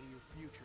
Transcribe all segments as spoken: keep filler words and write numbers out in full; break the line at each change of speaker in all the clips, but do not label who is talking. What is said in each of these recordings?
to your future.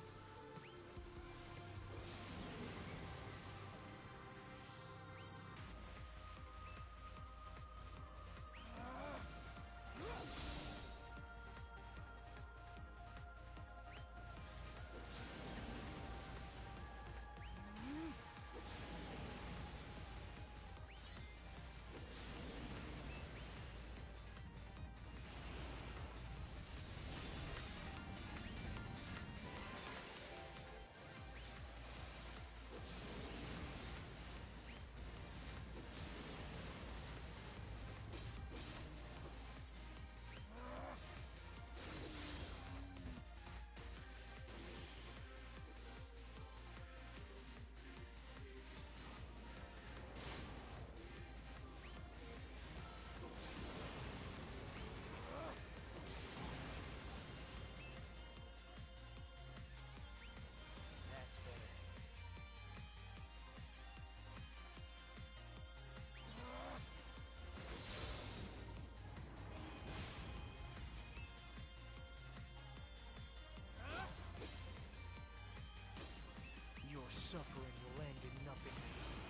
Your suffering will end in nothingness.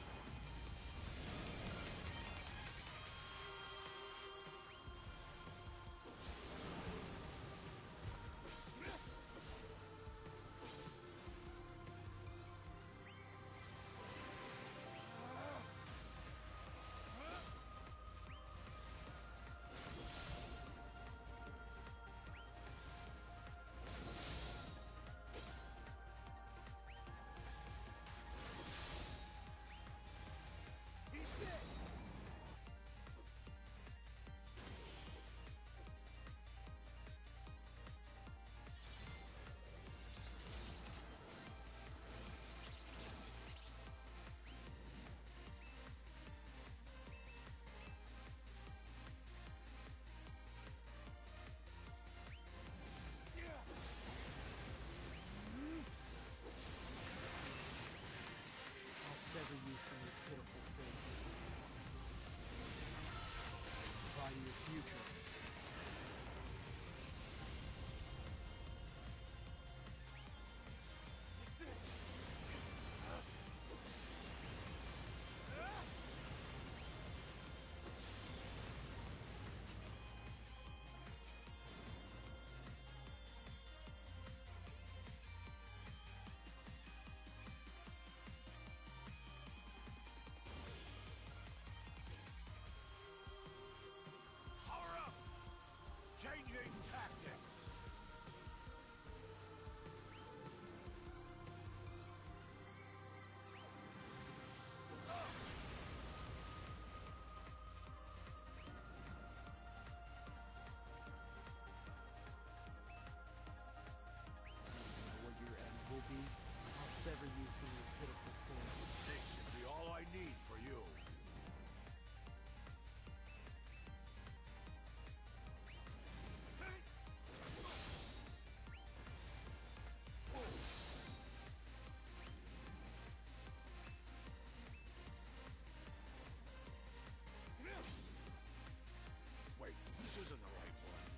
Sever you from your pitiful fate. Goodbye to your future.
Changing tactics!
What your end will be, I'll sever you from your pitiful fate.
This should be all I need for you. Wait, this isn't the right one.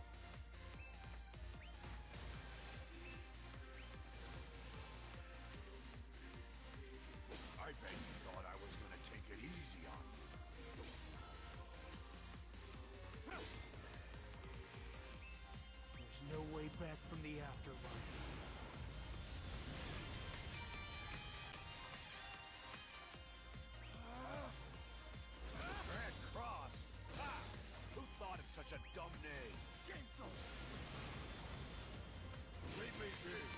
I bet you thought I was gonna take it easy on you.
There's no way back from the afterlife.
Red Cross! Ha! Who thought of such a dumb name?
Chainsaw!
Leave me be!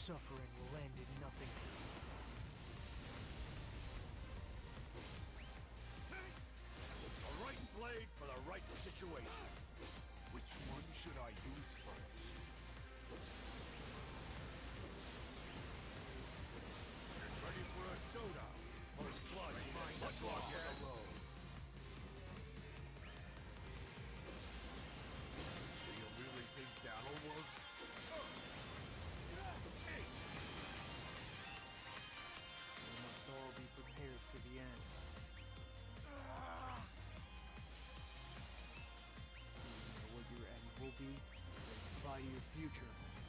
suffering will end in nothingness.
The right blade for the right situation. Which one should I use first? Get ready for a showdown. First blood, let's walk the road. Do you really think that'll work?
We must all be prepared for the end. Do you know what your end will be? Then fly to your future.